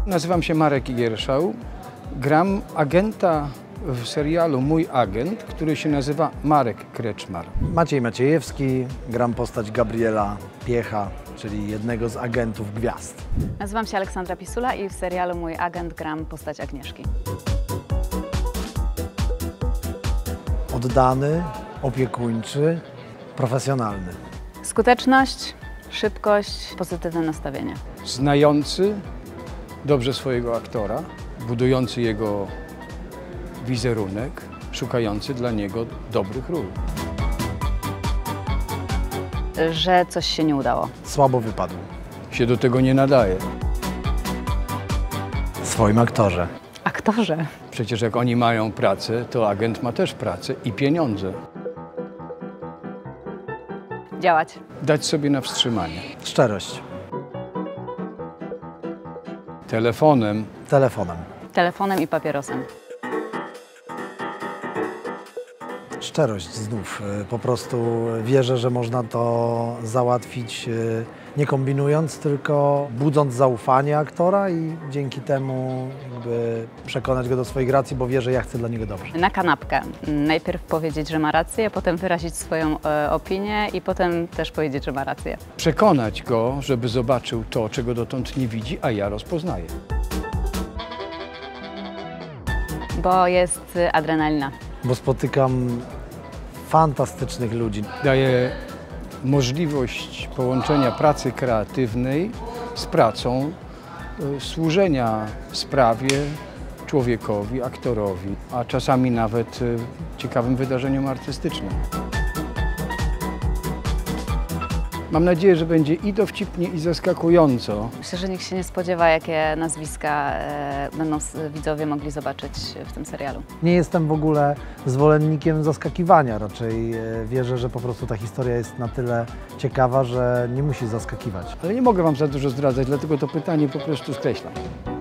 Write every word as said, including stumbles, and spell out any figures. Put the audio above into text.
Nazywam się Marek Gierszał. Gram agenta w serialu Mój Agent, który się nazywa Marek Kreczmar. Maciej Maciejewski, gram postać Gabriela Piecha, czyli jednego z agentów gwiazd. Nazywam się Aleksandra Pisula i w serialu Mój Agent gram postać Agnieszki. Oddany, opiekuńczy, profesjonalny. Skuteczność, szybkość, pozytywne nastawienie. Znający dobrze swojego aktora, budujący jego wizerunek, szukający dla niego dobrych ról. Że coś się nie udało. Słabo wypadł. Się do tego nie nadaje. W swoim aktorze. Aktorze. Przecież jak oni mają pracę, to agent ma też pracę i pieniądze. Działać. Dać sobie na wstrzymanie. Szczerość. Telefonem. Telefonem. Telefonem i papierosem. Szczerość znów. Po prostu wierzę, że można to załatwić nie kombinując, tylko budząc zaufanie aktora i dzięki temu jakby przekonać go do swoich racji, bo wie, że ja chcę dla niego dobrze. Na kanapkę. Najpierw powiedzieć, że ma rację, potem wyrazić swoją e, opinię i potem też powiedzieć, że ma rację. Przekonać go, żeby zobaczył to, czego dotąd nie widzi, a ja rozpoznaję. Bo jest adrenalina. Bo spotykam fantastycznych ludzi. Daje możliwość połączenia pracy kreatywnej z pracą, y, służenia sprawie, człowiekowi, aktorowi, a czasami nawet y, ciekawym wydarzeniom artystycznym. Mam nadzieję, że będzie i dowcipnie, i zaskakująco. Myślę, że nikt się nie spodziewa, jakie nazwiska e, będą widzowie mogli zobaczyć w tym serialu. Nie jestem w ogóle zwolennikiem zaskakiwania, raczej wierzę, że po prostu ta historia jest na tyle ciekawa, że nie musi zaskakiwać. Ale nie mogę wam za dużo zdradzać, dlatego to pytanie po prostu skreślam.